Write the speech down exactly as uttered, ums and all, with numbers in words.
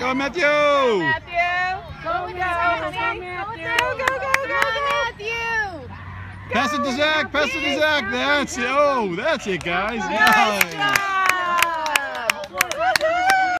Go on, Matthew. Go, Matthew. Go, go, honey. Go, go, go, go, Matthew. Pass it to Zach. Pass it to Zach. That's it. Oh, that's it, guys. Nice job.